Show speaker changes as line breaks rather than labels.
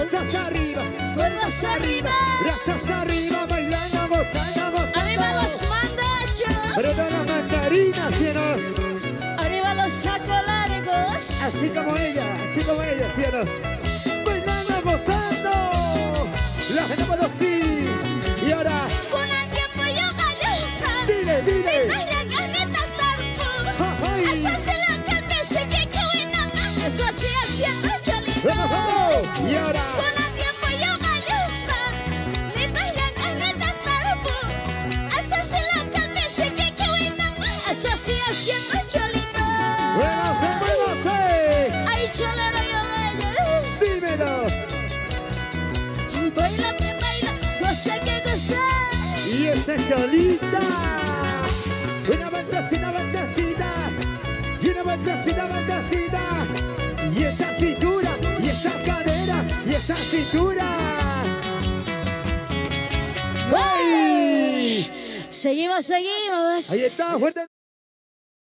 brazos arriba,
Palmas arriba.
brazos arriba, bailando, gozando, gozando.
Arriba los mandachos.
Arriba las mandarinas, cielos.
Arriba los sacos largos.
Así como ella, cielos. Bailando, gozando. La gente para los sí. Y ahora,
Con el tiempo yo galusta.
dile, dile. Ay.
Eso sí haciendo cholito.
Vamos, vamos. Y ahora,
Con el tiempo yo galusta. Ni bailan ni tatarpo. Eso sí la cante se que eso sí haciendo cholito.
muévase.
Ay cholero yo bailo.
Dímelo.
Baila que baila, goza que goza.
Y esa es solita. Una bandacita, bandacita. Y una bandacita, bandacita. Y esa cintura, y esa cadera, y esa cintura. ¡Ay!
Seguimos.
Ahí está, fuerte.